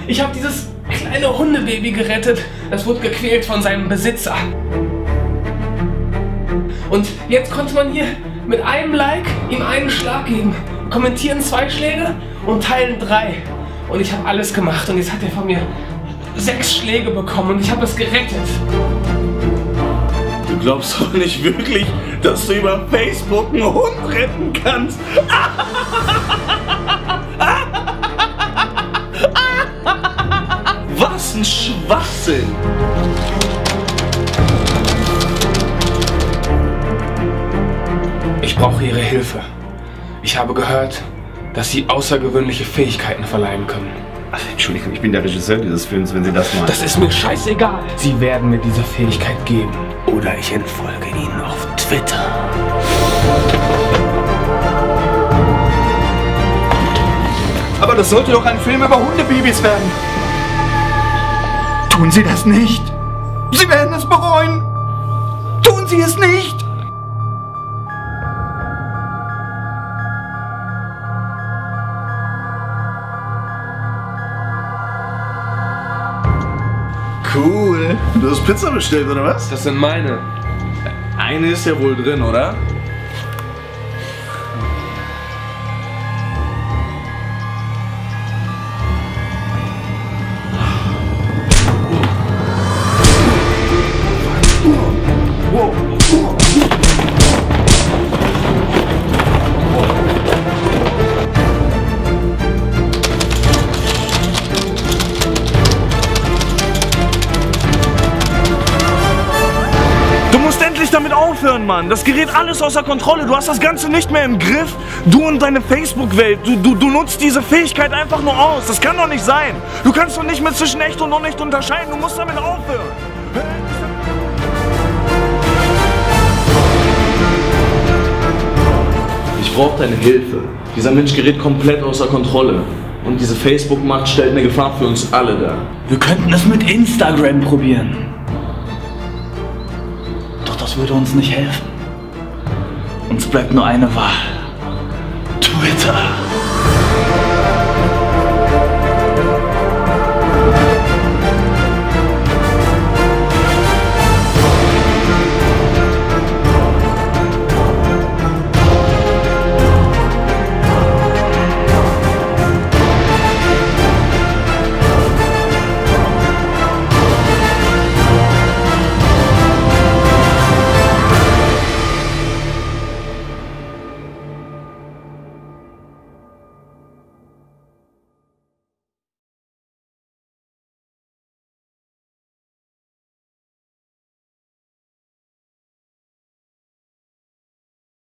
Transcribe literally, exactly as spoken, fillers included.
Ich habe dieses kleine Hundebaby gerettet. Das wurde gequält von seinem Besitzer. Und jetzt konnte man hier mit einem Like ihm einen Schlag geben. Kommentieren zwei Schläge und teilen drei. Und ich habe alles gemacht und jetzt hat er von mir sechs Schläge bekommen und ich habe es gerettet. Du glaubst doch nicht wirklich, dass du über Facebook einen Hund retten kannst? Was ein Schwachsinn! Ich brauche Ihre Hilfe. Ich habe gehört, dass Sie außergewöhnliche Fähigkeiten verleihen können. Also, Entschuldigung, ich bin der Regisseur dieses Films, wenn Sie das machen. Das ist mir scheißegal. Sie werden mir diese Fähigkeit geben. Oder ich entfolge Ihnen auf Twitter. Aber das sollte doch ein Film über Hundebabys werden. Tun Sie das nicht. Sie werden es bereuen. Tun Sie es nicht. Cool. Du hast Pizza bestellt, oder was? Das sind meine. Eine ist ja wohl drin, oder? Du musst endlich damit aufhören, Mann. Das gerät alles außer Kontrolle. Du hast das Ganze nicht mehr im Griff. Du und deine Facebook-Welt. Du, du, du nutzt diese Fähigkeit einfach nur aus. Das kann doch nicht sein. Du kannst doch nicht mehr zwischen echt und unecht unterscheiden. Du musst damit aufhören. Ich brauche deine Hilfe. Dieser Mensch gerät komplett außer Kontrolle. Und diese Facebook-Macht stellt eine Gefahr für uns alle dar. Wir könnten es mit Instagram probieren. Doch das würde uns nicht helfen. Uns bleibt nur eine Wahl. Twitter.